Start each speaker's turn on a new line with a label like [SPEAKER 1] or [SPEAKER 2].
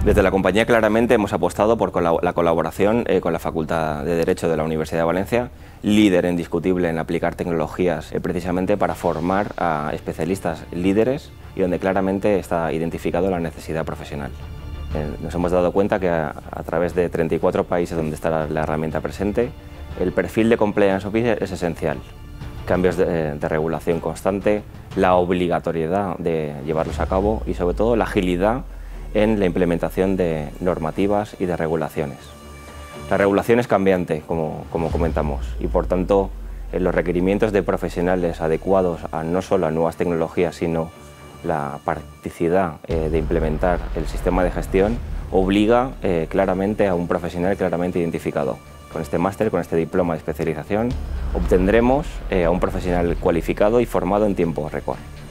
[SPEAKER 1] Desde la compañía claramente hemos apostado por la colaboración con la Facultad de Derecho de la Universidad de Valencia, líder indiscutible en aplicar tecnologías precisamente para formar a especialistas líderes y donde claramente está identificado la necesidad profesional. Nos hemos dado cuenta que a través de 34 países donde está la herramienta presente, el perfil de compliance officer es esencial. Cambios de regulación constante, la obligatoriedad de llevarlos a cabo y sobre todo la agilidad en la implementación de normativas y de regulaciones. La regulación es cambiante, como comentamos, y por tanto los requerimientos de profesionales adecuados a no solo a nuevas tecnologías, sino la practicidad de implementar el sistema de gestión obliga claramente a un profesional claramente identificado. Con este máster, con este diploma de especialización, obtendremos a un profesional cualificado y formado en tiempo récord.